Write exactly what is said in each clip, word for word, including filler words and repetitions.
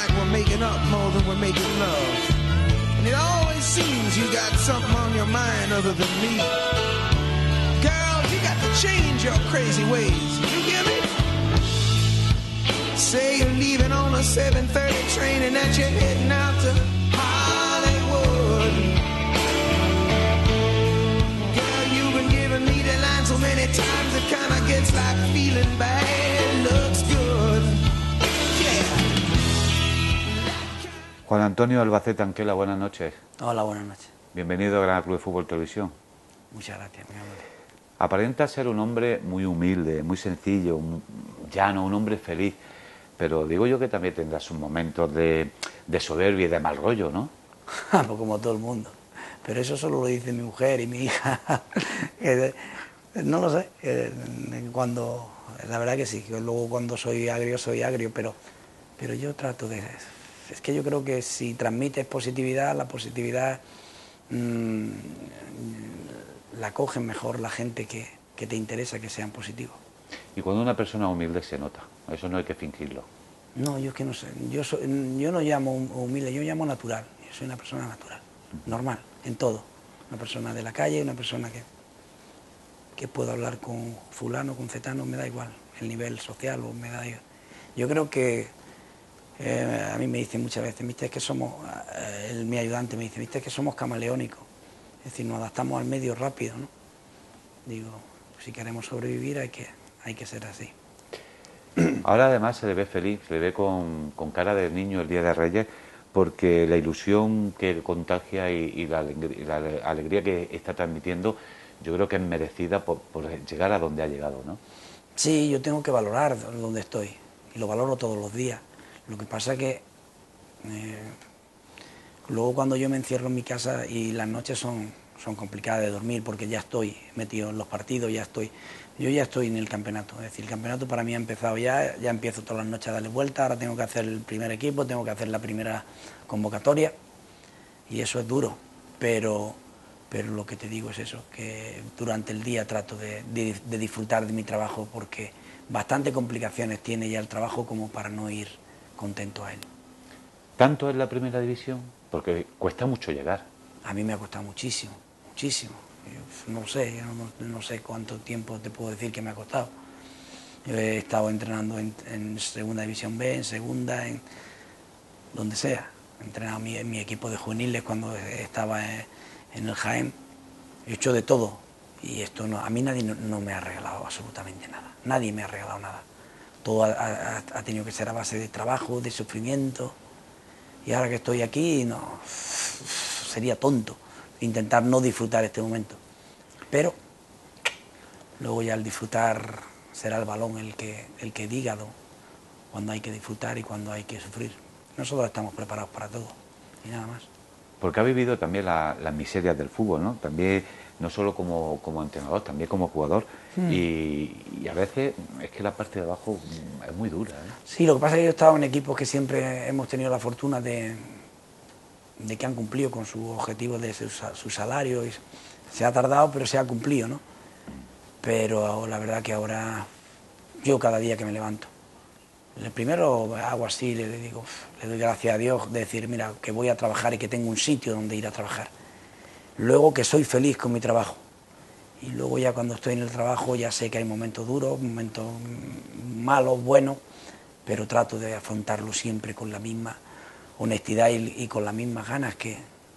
like we're making up more than we're making love. And it always seems you got something on your mind other than me. Girl, you got to change your crazy ways. You get me? Say you're leaving on a seven thirty train and that you're heading out to Hollywood. Girl, you've been giving me the line so many times it kinda gets like feeling bad looks good. Yeah. Juan Antonio Albacete Anquela, buenas noches. Hola, buenas noches. Bienvenido a Granada Club de Fútbol Televisión. Muchas gracias, mi amor. Aparenta ser un hombre muy humilde, muy sencillo, un llano, un hombre feliz. Pero digo yo que también tendrás sus momentos de, de soberbia y de mal rollo, ¿no? Pues como todo el mundo. Pero eso solo lo dice mi mujer y mi hija. No lo sé. Cuando, la verdad que sí, que luego cuando soy agrio, soy agrio, pero, pero yo trato de... Es que yo creo que si transmites positividad, la positividad mmm, la cogen mejor la gente que, que te interesa que sean positivos. Y cuando una persona humilde se nota, eso no hay que fingirlo. No, yo es que no sé, yo, soy, yo no llamo humilde, yo llamo natural, yo soy una persona natural, normal, en todo. Una persona de la calle, una persona que, que puedo hablar con fulano, con cetano, me da igual, el nivel social o me da igual. Yo creo que, eh, a mí me dicen muchas veces, viste, es que somos, eh, el, mi ayudante me dice, viste, es que somos camaleónicos, es decir, nos adaptamos al medio rápido, ¿no? Digo, si queremos sobrevivir hay que, hay que ser así. Ahora además se le ve feliz, se le ve con, con cara de niño el Día de Reyes, porque la ilusión que contagia y, y, la, y la alegría que está transmitiendo, yo creo que es merecida por, por llegar a donde ha llegado, ¿no? Sí, yo tengo que valorar donde estoy, y lo valoro todos los días. Lo que pasa es que eh, luego cuando yo me encierro en mi casa y las noches son, son complicadas de dormir, porque ya estoy metido en los partidos, ya estoy... Yo ya estoy en el campeonato, es decir, el campeonato para mí ha empezado ya, ya empiezo todas las noches a darle vuelta, ahora tengo que hacer el primer equipo, tengo que hacer la primera convocatoria y eso es duro, pero, pero lo que te digo es eso, que durante el día trato de, de, de disfrutar de mi trabajo porque bastante complicaciones tiene ya el trabajo como para no ir contento a él. ¿Tanto en la primera división? Porque cuesta mucho llegar. A mí me ha costado muchísimo, muchísimo. No sé, no, no sé cuánto tiempo te puedo decir que me ha costado. Yo he estado entrenando en, en segunda división B, en segunda, en donde sea. He entrenado en mi, en mi equipo de juveniles cuando estaba en, en el Jaén. He hecho de todo y esto no, a mí nadie no, no me ha regalado absolutamente nada. Nadie me ha regalado nada. Todo ha, ha, ha tenido que ser a base de trabajo, de sufrimiento. Y ahora que estoy aquí, no, sería tonto intentar no disfrutar este momento. Pero luego ya el disfrutar será el balón el que, el que diga cuando hay que disfrutar y cuando hay que sufrir. Nosotros estamos preparados para todo y nada más. Porque ha vivido también la, las miserias del fútbol, ¿no? También, no solo como, como entrenador, también como jugador. Mm. Y, y a veces es que la parte de abajo es muy dura, ¿eh? Sí, lo que pasa es que yo he estado en equipos que siempre hemos tenido la fortuna de... de que han cumplido con sus objetivos de su, su salario. Y se ha tardado, pero se ha cumplido, ¿no? Pero la verdad que ahora, yo cada día que me levanto, el primero hago así, le digo, le doy gracias a Dios de decir, mira, que voy a trabajar y que tengo un sitio donde ir a trabajar. Luego que soy feliz con mi trabajo. Y luego ya cuando estoy en el trabajo ya sé que hay momentos duros, momentos malos, buenos, pero trato de afrontarlo siempre con la misma honestidad y, y con las mismas ganas que,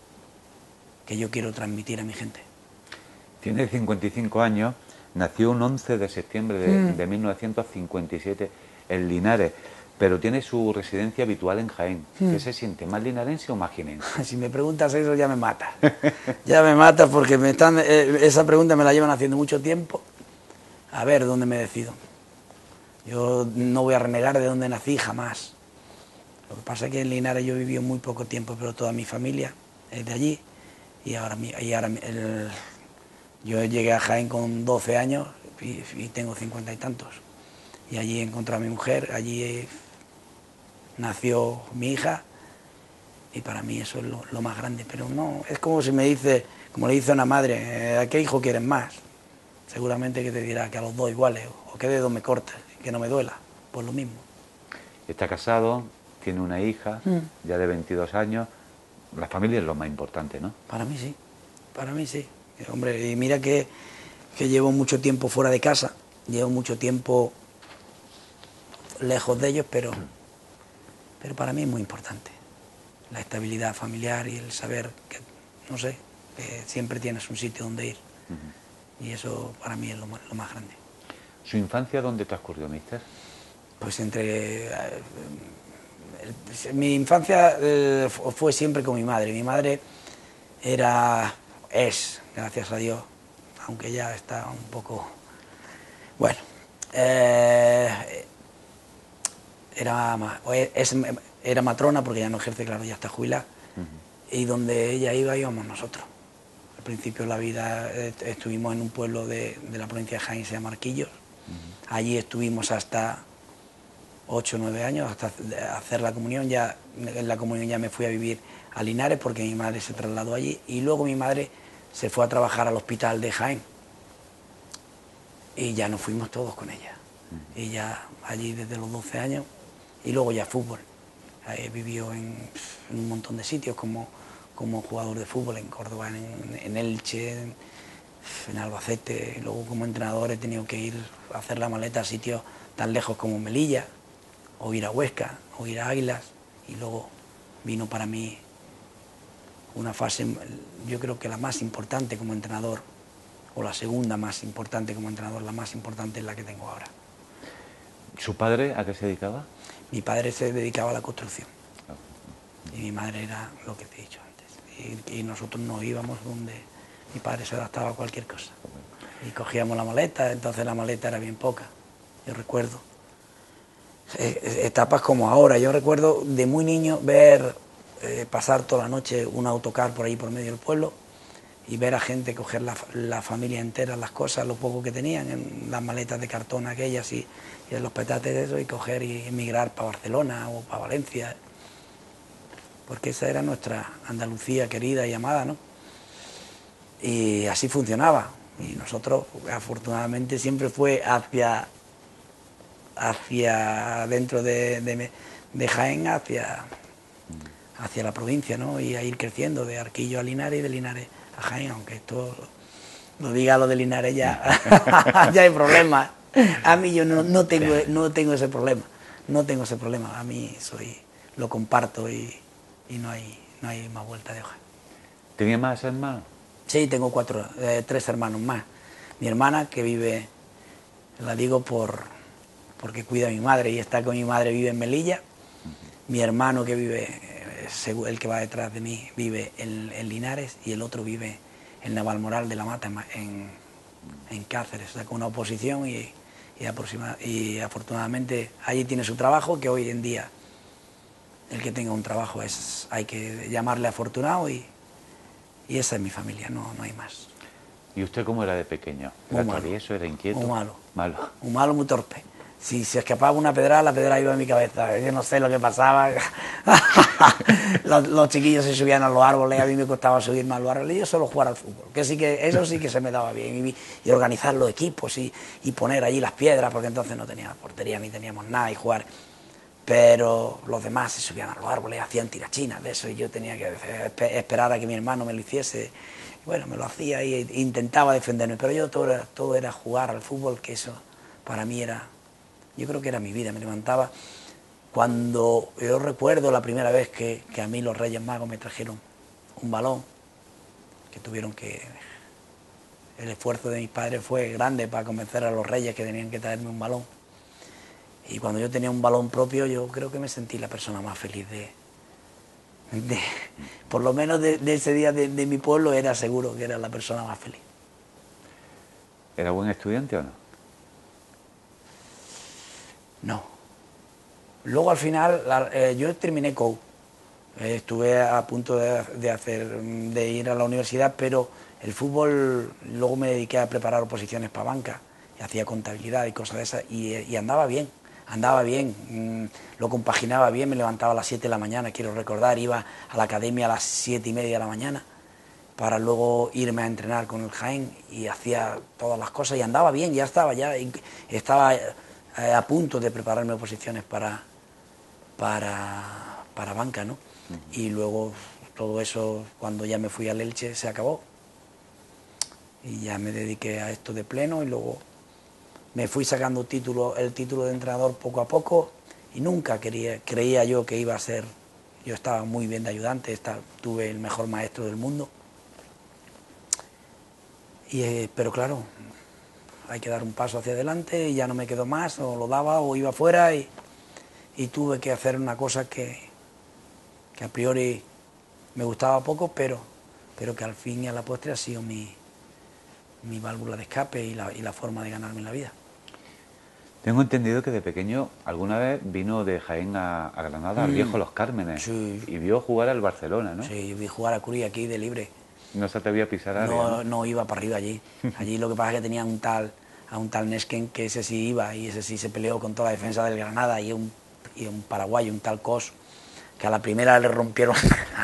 que yo quiero transmitir a mi gente. Tiene cincuenta y cinco años, nació un once de septiembre de, mm. de mil novecientos cincuenta y siete en Linares, pero tiene su residencia habitual en Jaén. Mm. ¿Qué se siente, más linarense o más jienense? Si me preguntas eso ya me mata, ya me mata porque me están, eh, esa pregunta me la llevan haciendo mucho tiempo. A ver dónde me decido. Yo no voy a renegar de dónde nací jamás. Lo que pasa es que en Linares yo he vivido muy poco tiempo, pero toda mi familia es de allí. Y ahora, y ahora el, yo llegué a Jaén con doce años y, y tengo cincuenta y tantos. Y allí encontré a mi mujer, allí nació mi hija. Y para mí eso es lo, lo más grande. Pero no, es como si me dice, como le dice a una madre, ¿a qué hijo quieres más? Seguramente que te dirá que a los dos iguales, o qué dedo me cortas, que no me duela, pues lo mismo. Está casado, tiene una hija, Mm. ya de veintidós años. La familia es lo más importante, ¿no? Para mí sí, para mí sí. Eh, Hombre, y mira que, que llevo mucho tiempo fuera de casa, llevo mucho tiempo lejos de ellos, pero, pero para mí es muy importante la estabilidad familiar y el saber que, no sé, que siempre tienes un sitio donde ir. Y eso para mí es lo, más- lo más grande. ¿Su infancia dónde transcurrió, mister? Pues entre... eh, el- mi infancia eh, fu- fue siempre con mi madre. Mi madre era, es, gracias a Dios, aunque ya está un poco... Bueno, eh, era, ma- o es- es- era matrona porque ya no ejerce, claro, ya está jubilada. Y donde ella iba íbamos nosotros. Al principio de la vida eh, estuvimos en un pueblo de, de la provincia de Jaén, se llama Arquillos. Allí estuvimos hasta ocho o nueve años, hasta hacer la comunión. Ya en la comunión ya me fui a vivir a Linares porque mi madre se trasladó allí. Y luego mi madre se fue a trabajar al hospital de Jaén. Y ya nos fuimos todos con ella. Y ya allí desde los doce años. Y luego ya fútbol. He vivido en, en un montón de sitios como, como jugador de fútbol, en Córdoba, en, en Elche, en, en Albacete. Luego como entrenador he tenido que ir a hacer la maleta a sitios tan lejos como Melilla, o ir a Huesca, o ir a Águilas. Y luego vino para mí una fase, yo creo que la más importante como entrenador, o la segunda más importante como entrenador, la más importante es la que tengo ahora. ¿Su padre a qué se dedicaba? Mi padre se dedicaba a la construcción y mi madre era lo que te he dicho antes. Y, y nosotros nos íbamos donde mi padre se adaptaba a cualquier cosa. Y cogíamos la maleta, entonces la maleta era bien poca, yo recuerdo. Eh, etapas como ahora, yo recuerdo de muy niño ver eh, pasar toda la noche un autocar por ahí por medio del pueblo y ver a gente coger la, la familia entera, las cosas, lo poco que tenían, en las maletas de cartón aquellas y, y en los petates de eso, y coger y emigrar para Barcelona o para Valencia, porque esa era nuestra Andalucía querida y amada, ¿no? Y así funcionaba, y nosotros afortunadamente siempre fue hacia, hacia dentro de, de, de Jaén, hacia, hacia la provincia, ¿no? Y a ir creciendo de Arquillo a Linares y de Linares a Jaén, aunque esto lo diga lo de Linares ya, ya hay problemas. A mí yo no, no, tengo, no tengo ese problema, no tengo ese problema, a mí soy, lo comparto y, y no, hay, no hay más vuelta de hoja. ¿Tenía más hermanos? Sí, tengo cuatro, eh, tres hermanos más. Mi hermana, que vive, la digo por porque cuida a mi madre y está con mi madre, vive en Melilla. Mi hermano, que vive, el que va detrás de mí, vive en, en Linares, y el otro vive en Navalmoral de la Mata, en, en Cáceres, o sea, con una oposición y, y, aproxima, y afortunadamente allí tiene su trabajo, que hoy en día el que tenga un trabajo es, hay que llamarle afortunado, y, y esa es mi familia, no, no hay más. ¿Y usted cómo era de pequeño? ¿Era travieso, era inquieto? Muy malo. Malo. Muy malo, muy torpe. Si se escapaba una pedrada, la pedrada iba en mi cabeza. Yo no sé lo que pasaba. los, los chiquillos se subían a los árboles, a mí me costaba subirme a los árboles. Yo solo jugar al fútbol, que sí que eso sí que se me daba bien. Y, y organizar los equipos y, y poner allí las piedras, porque entonces no teníamos portería ni teníamos nada, y jugar. Pero los demás se subían a los árboles, hacían tirachinas de eso, y yo tenía que esperar a que mi hermano me lo hiciese. Bueno, me lo hacía e intentaba defenderme, pero yo todo era, todo era jugar al fútbol, que eso para mí era, yo creo que era mi vida. Me levantaba cuando, yo recuerdo la primera vez que, que a mí los Reyes Magos me trajeron un balón, que tuvieron que, el esfuerzo de mis padres fue grande para convencer a los Reyes que tenían que traerme un balón. Y cuando yo tenía un balón propio, yo creo que me sentí la persona más feliz de, de por lo menos de, de ese día de, de mi pueblo, era seguro que era la persona más feliz. ¿Era buen estudiante o no? No. Luego al final, la, eh, yo terminé C O U. Eh, estuve a punto de, de, hacer, de ir a la universidad, pero el fútbol, luego me dediqué a preparar oposiciones para banca, y hacía contabilidad y cosas de esas, y, y andaba bien. Andaba bien, mmm, lo compaginaba bien, me levantaba a las siete de la mañana, quiero recordar, iba a la academia a las siete y media de la mañana para luego irme a entrenar con el Jaén, y hacía todas las cosas y andaba bien, ya estaba, ya estaba eh, a punto de prepararme oposiciones para, para, para banca, ¿no? Y luego todo eso, cuando ya me fui al Elche, se acabó. Y ya me dediqué a esto de pleno y luego me fui sacando título, el título de entrenador poco a poco y nunca quería, creía yo que iba a ser... Yo estaba muy bien de ayudante, estaba, tuve el mejor maestro del mundo. Y, eh, pero claro, hay que dar un paso hacia adelante y ya no me quedó más, o lo daba o iba fuera y, y tuve que hacer una cosa que, que a priori me gustaba poco, pero, pero que al fin y a la postre ha sido mi, mi válvula de escape y la, y la forma de ganarme la vida. Tengo entendido que de pequeño alguna vez vino de Jaén a, a Granada, mm. al viejo Los Cármenes, sí. y vio jugar al Barcelona, ¿no? Sí, vi jugar a Curi aquí de libre. ¿No se atrevía a pisar área? No, ¿no? no iba para arriba allí. Allí lo que pasa es que tenía un tal, a un tal Nesken que ese sí iba y ese sí se peleó con toda la defensa del Granada y un, y un paraguayo, un tal Cos, que a la primera le rompieron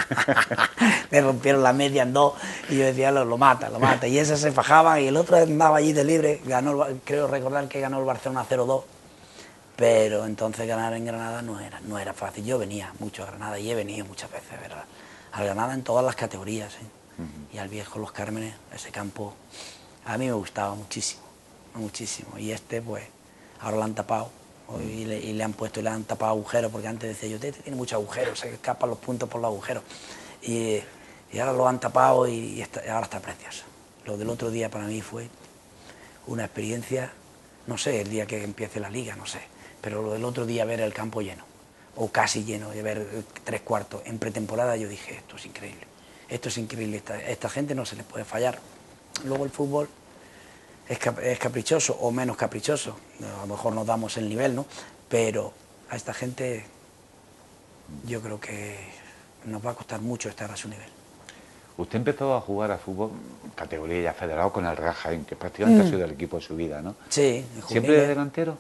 le rompieron la media en dos y yo decía, lo, lo mata, lo mata. Y ese se fajaba y el otro andaba allí de libre, ganó, creo recordar que ganó el Barcelona cero dos, pero entonces ganar en Granada no era, no era fácil. Yo venía mucho a Granada y he venido muchas veces a ver a Granada en todas las categorías, ¿eh? Uh-huh. Y al viejo Los Cármenes, ese campo, a mí me gustaba muchísimo, muchísimo. Y este, pues, ahora lo han tapado. Y le, y le han puesto y le han tapado agujeros, porque antes decía yo, este tiene muchos agujeros, se escapan los puntos por los agujeros. Y, y ahora lo han tapado y, y, está, y ahora está precioso. Lo del otro día para mí fue una experiencia, no sé, el día que empiece la liga, no sé, pero lo del otro día ver el campo lleno, o casi lleno, de ver tres cuartos. En pretemporada yo dije, esto es increíble, esto es increíble, esta, esta gente no se les puede fallar. Luego el fútbol es caprichoso o menos caprichoso, a lo mejor nos damos el nivel, ¿no? Pero a esta gente yo creo que nos va a costar mucho estar a su nivel. Usted empezó a jugar a fútbol categoría ya federado con el Real Jaén, que prácticamente mm. ha sido el equipo de su vida, ¿no? Sí. ¿Siempre de delantero?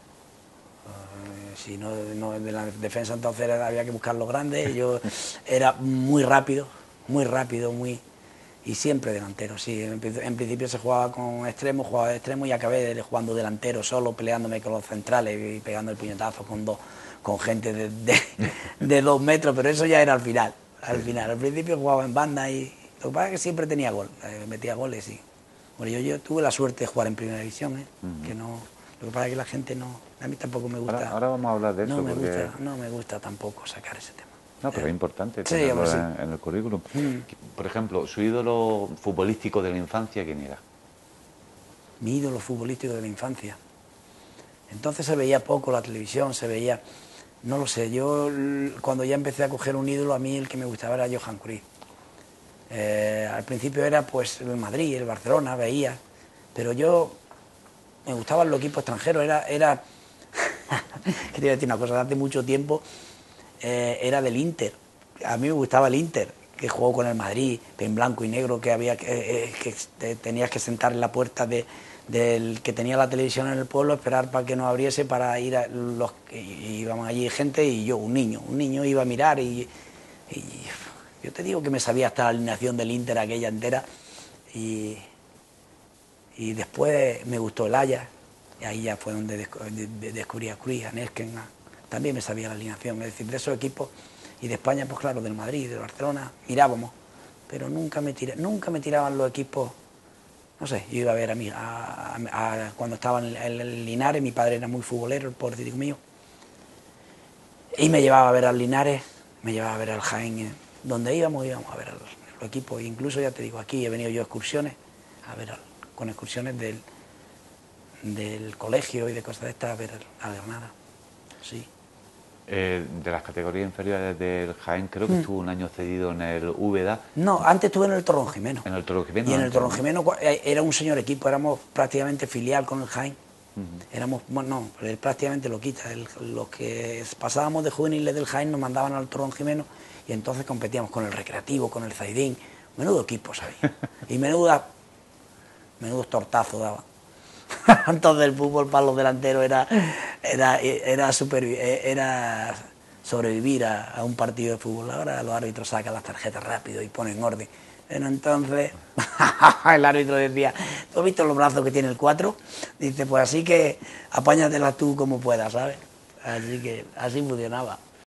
Uh, sí, no, no, de la defensa entonces había que buscar los grandes, yo era muy rápido, muy rápido, muy... Y siempre delantero, sí. En, en principio se jugaba con extremo, jugaba de extremo y acabé jugando delantero solo, peleándome con los centrales y pegando el puñetazo con dos, con gente de, de, de dos metros, pero eso ya era al final. Al final, al principio jugaba en banda y lo que pasa es que siempre tenía gol, eh, metía goles y bueno, yo, yo tuve la suerte de jugar en primera división, ¿eh? Uh-huh. Que no, lo que pasa es que la gente no, a mí tampoco me gusta. Ahora, ahora vamos a hablar de eso. No me porque... gusta, no me gusta tampoco sacar ese tema. No, pero es importante sí, tenerlo sí. en, en el currículum. Mm. Por ejemplo, su ídolo futbolístico de la infancia, ¿quién era? Mi ídolo futbolístico de la infancia. Entonces se veía poco la televisión, se veía... No lo sé, yo cuando ya empecé a coger un ídolo, a mí el que me gustaba era Johan Cruyff. Eh, al principio era pues el Madrid, el Barcelona, veía, pero yo me gustaban los equipos extranjeros, era... era... Quería decir una cosa, hace mucho tiempo... Eh, era del Inter, a mí me gustaba el Inter, que jugó con el Madrid, en blanco y negro, que había que, eh, que te, tenías que sentar en la puerta de, del que tenía la televisión en el pueblo, esperar para que nos abriese para ir a los que íbamos allí gente y yo, un niño, un niño iba a mirar y, y yo te digo que me sabía hasta la alineación del Inter aquella entera y, y después me gustó el Ajax y ahí ya fue donde descubrí a Cruyff, a Nesken, a, también me sabía la alineación, es decir, de esos equipos y de España, pues claro, del Madrid, del Barcelona, mirábamos, pero nunca me, tira, nunca me tiraban los equipos, no sé, yo iba a ver a mí, a, a, a, cuando estaba en el, el Linares, mi padre era muy futbolero, el pobrecito mío, y me llevaba a ver al Linares, me llevaba a ver al Jaén, donde íbamos, íbamos a ver a los, los equipos, incluso ya te digo, aquí he venido yo a excursiones, a ver, al, con excursiones del, del colegio y de cosas de estas, a ver a Granada, sí. Eh, de las categorías inferiores del Jaén, creo que mm. estuvo un año cedido en el Úbeda. No, antes estuve en el Torronjimeno. En el Torronjimeno. Y en el Torronjimeno era un señor equipo, éramos prácticamente filial con el Jaén. Uh-huh. Éramos, bueno, no, él prácticamente lo quita. El, los que pasábamos de juveniles del Jaén nos mandaban al Torronjimeno y entonces competíamos con el Recreativo, con el Zaidín. Menudo equipo, ¿sabes? Y menuda, menudos tortazos daban. Entonces el fútbol para los delanteros era era era, super, era sobrevivir a, a un partido de fútbol. Ahora los árbitros sacan las tarjetas rápido y ponen orden. Pero entonces el árbitro decía, ¿tú has visto los brazos que tiene el cuatro? Dice, pues así que apáñatela tú como puedas, ¿sabes? Así que así funcionaba.